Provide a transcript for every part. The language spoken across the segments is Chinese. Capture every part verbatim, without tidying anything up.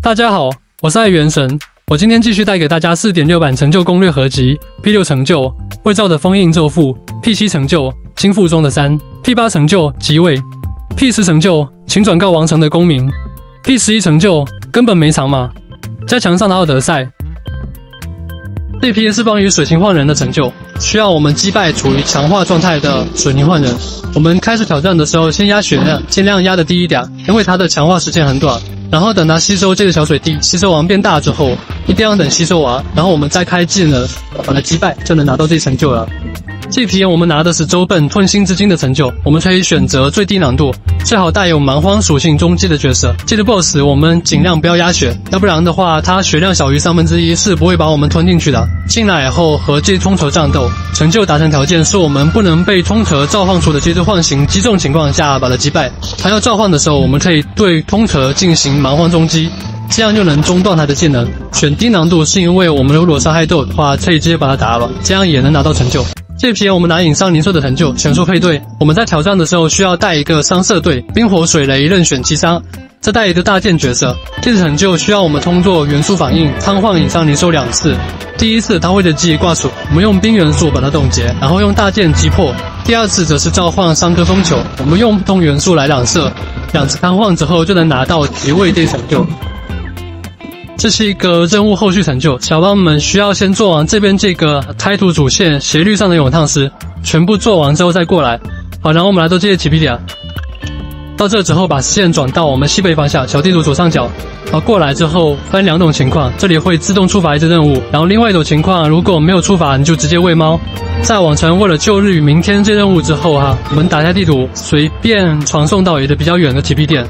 大家好，我是爱元神，我今天继续带给大家 四点六 版成就攻略合集 P 六 成就未造的封印咒符 P 七 成就心腹中的三 P 八 成就即位 P 十 成就请转告王城的公民 P 十一 成就根本没藏嘛，加强上的奥德赛。这批是关于水形幻人的成就，需要我们击败处于强化状态的水泥幻人。我们开始挑战的时候，先压血量，尽量压的低一点，因为它的强化时间很短。然后等它吸收这个小水滴，吸收完变大之后，一定要等吸收完，然后我们再开技能把它击败，就能拿到这成就了。这批我们拿的是周笨吞心之金的成就，我们可以选择最低难度，最好带有蛮荒属性中期的角色。这个 boss 我们尽量不要压血，要不然的话，它血量小于三分之一是不会把我们吞进去的。进来以后和这通蛇战斗，成就达成条件是我们不能被通蛇召唤出的这只幻形击中情况下把它击败。它要召唤的时候，我们可以对通蛇进行蛮荒终击，这样就能中断它的技能。选低难度是因为我们如果伤害斗的话，可以直接把它打了，这样也能拿到成就。这批我们拿引伤灵兽的成就，选出配对。我们在挑战的时候需要带一个三色队，冰火水雷任选其三，再带一个大剑角色。这次成就需要我们通过元素反应瘫痪引伤灵兽两次。第一次它会的记忆挂储，我们用冰元素把它冻结，然后用大剑击破。第二次则是召唤三颗风球，我们用不同元素来两射，两次瘫痪之后就能拿到即位这成就。这是一个任务后续成就，小伙伴们需要先做完这边这个开图主线斜率上的咏叹诗，全部做完之后再过来。好，然后我们来到这些起笔点，到这之后把视线转到我们西北方向小地图左上角。好，过来之后分两种情况，这里会自动触发一只任务，然后另外一种情况如果没有触发，你就直接喂猫。在往程为了救日与明天这任务之后哈，我们打开地图，随便传送到一个比较远的起笔点。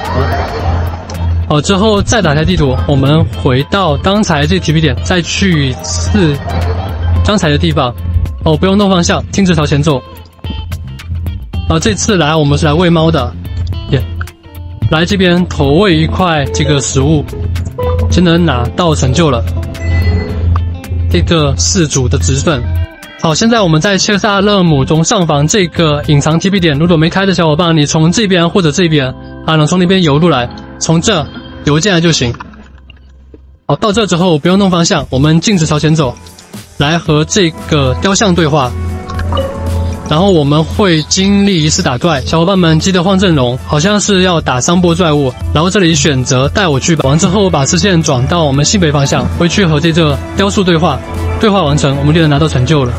好，之后再打开地图，我们回到刚才这起笔点，再去一次刚才的地方。哦，不用动方向，听着朝前走。好，这次来我们是来喂猫的，耶、yeah ！来这边投喂一块这个食物，就能拿到成就了。这个氏主的职分。好，现在我们在切萨勒姆中上方这个隐藏 T P 点，如果没开的小伙伴，你从这边或者这边啊，能从那边游路来，从这游进来就行。好，到这之后不用弄方向，我们径直朝前走，来和这个雕像对话。然后我们会经历一次打怪，小伙伴们记得换阵容，好像是要打三波怪物。然后这里选择带我去吧，完之后把视线转到我们西北方向，回去和这个雕塑对话。对话完成，我们就能拿到成就了。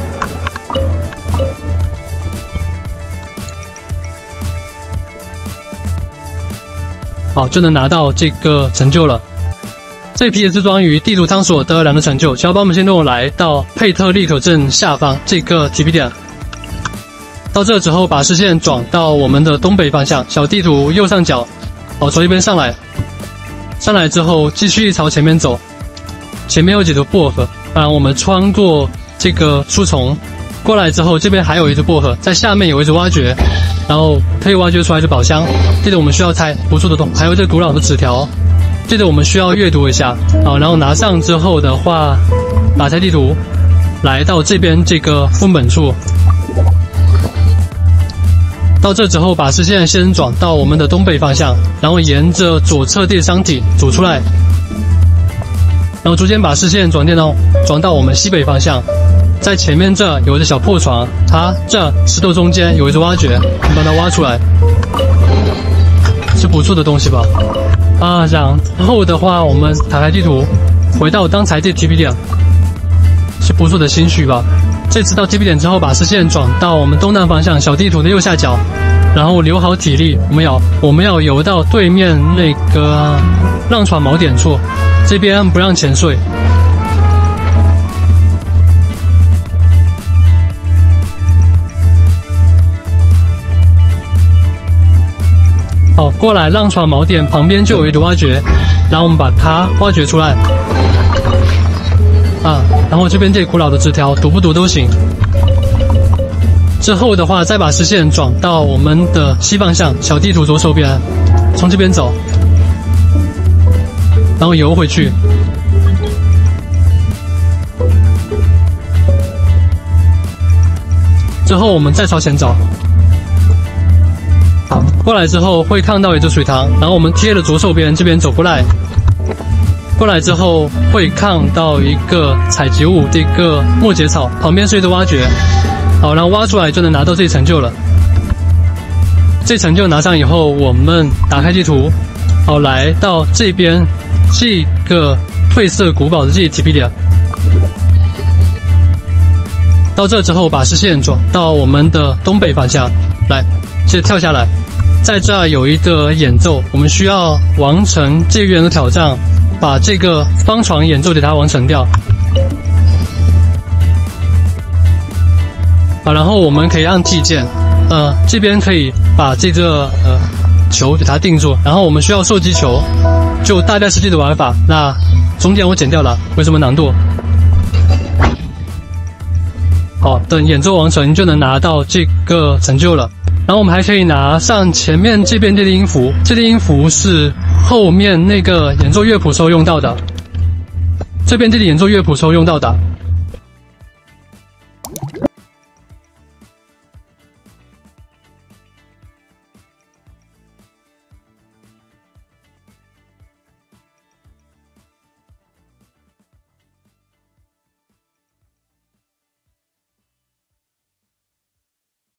好，就能拿到这个成就了。这批也是关于地图探索的两个成就，小伙伴们先跟我来到佩特利可镇下方这个起笔点。到这之后，把视线转到我们的东北方向，小地图右上角。好，从这边上来，上来之后继续朝前面走，前面有几头薄荷，啊，我们穿过这个树丛，过来之后这边还有一只薄荷，在下面有一只挖掘，然后可以挖掘出来一只宝箱，这个我们需要拆不住的洞，还有这古老的纸条，这个我们需要阅读一下，好，然后拿上之后的话，打开地图，来到这边这个副本处。到这之后，把视线先转到我们的东北方向，然后沿着左侧电商体走出来，然后逐渐把视线转电到转到我们西北方向，在前面这有一只小破床，它这石头中间有一只挖掘，我们把它挖出来，是不错的东西吧？啊，然后的话，我们打开地图，回到刚才这 T P 点，是不错的兴许吧？这次到 T P 点之后，把视线转到我们东南方向小地图的右下角，然后留好体力，我们要我们要游到对面那个浪船锚点处，这边不让潜水。好，过来浪船锚点旁边就有一个挖掘，然后我们把它挖掘出来。啊，然后这边这古老的纸条读不读都行。之后的话，再把视线转到我们的西方向小地图左手边，从这边走，然后游回去。之后我们再朝前走。好，过来之后会看到一只水塘，然后我们贴了左手边这边走过来， 过来之后会看到一个采集物的一个末节草，旁边是一个挖掘。好，然后挖出来就能拿到这成就了。这成就拿上以后，我们打开地图，好，来到这边这个褪色古堡的这 Tipedia。到这之后，把视线转到我们的东北方向，来，先跳下来，在这儿有一个演奏，我们需要完成这边的挑战，把这个方床演奏给它完成掉。好，然后我们可以按 T 键，呃，这边可以把这个呃球给它定住，然后我们需要受击球，就大概是这个玩法。那中间我剪掉了，没什么难度。好，等演奏完成就能拿到这个成就了。然后我们还可以拿上前面这边这个音符，这个音符是后面那个演奏乐谱时候用到的，这边这个演奏乐谱时候用到的。